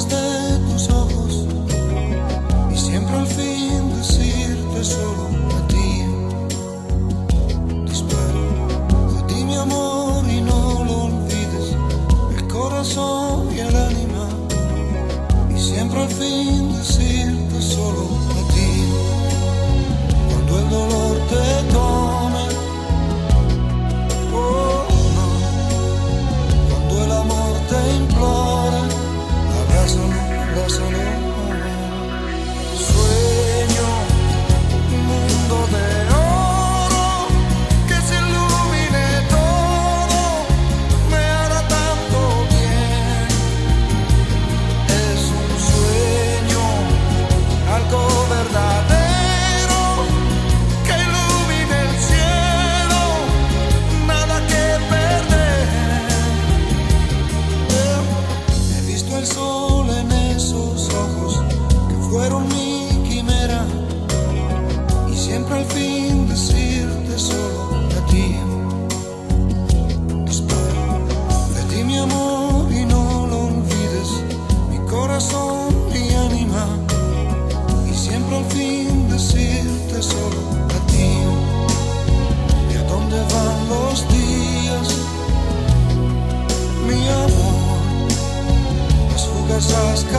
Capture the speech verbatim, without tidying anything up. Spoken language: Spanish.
ojos de tus ojos y siempre al fin decirte solo a ti. Disparo de ti mi amor y no lo olvides, el corazón y el ánima, y siempre al fin decirte solo a ti. Cuando el dolor te tome, oh no, cuando el amor te implore, abrázalo, abrázalo. Sueño un mundo de oro que se ilumine todo, me hará tanto bien. Es un sueño, algo verdadero, que ilumine el cielo, nada que perder. He visto el sol en esos ojos que fueron mi quimera, y siempre al fin decirte solo a ti. Espero de ti mi amor y no lo olvides, mi corazón y ánima, y siempre al fin decirte solo a ti. ¿Y a dónde van los días, mi amor? Las fugaces